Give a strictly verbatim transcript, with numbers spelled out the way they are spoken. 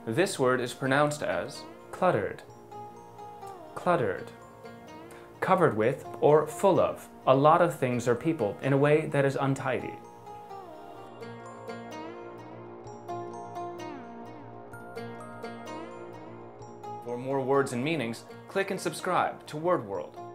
This word is pronounced as cluttered. Cluttered. Covered with or full of a lot of things or people in a way that is untidy. For more words and meanings, click and subscribe to Word World.